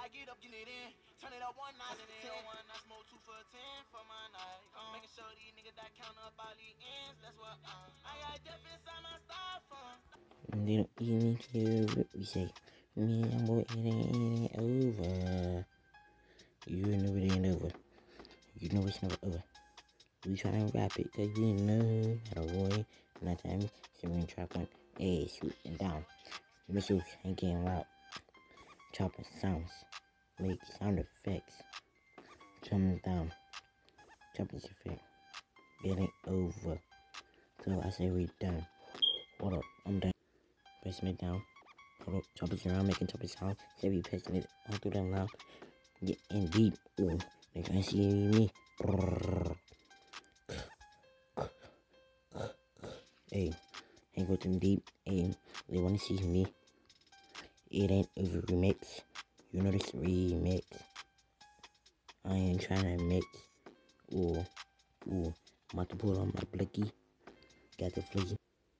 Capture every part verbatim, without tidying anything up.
I get up, getting it in. Turn it up one notch for ten. One notch, smoke two for ten for my night. Um, making sure these niggas that count up all these ends. That's what um, I got death inside my styrofoam. And then evening kill, we say, me and boy, it ain't, it ain't over. You know it ain't over. You know it's never over. We tryna rap it, cause we know how to roll. And that time, so we track one, hey, shoot and down. Missiles ain't getting loud. Chopping sounds, make sound effects. Jumping down, chopping effect. It ain't over. So I say we done. Hold up, I'm done. Pressing it down. Hold up, chopping around, making chopping sound. Say we pressing it all through them loud. Getting deep. Ooh, they gonna see me. Brrr. Hey, ain't go too deep. Hey, they wanna see me. It ain't over remix. You know this remix. I ain't trying to mix. Ooh, ooh. I'm about to pull on my blicky. Got the flicky.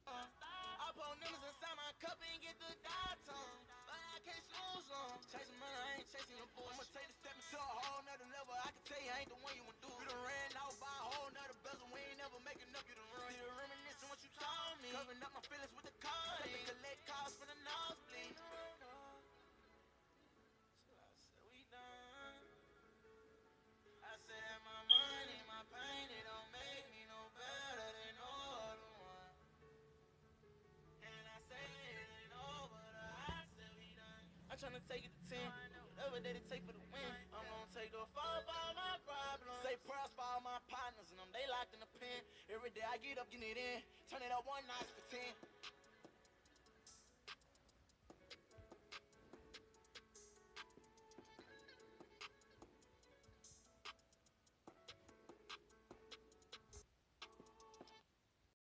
Covering up my feelings with the car. Collect calls for the nosebleed. So I said we done. I said my money, my pain, it don't make me no better than no other one. And I said it ain't over, I said we done. I'm tryna take it to ten. Whatever that it take for the win. I'm gonna take the fall for all my problems. Say prayers for all my partners and them, they locked in the pen. Every day I get up, getting it in. Turn it up one notch for ten.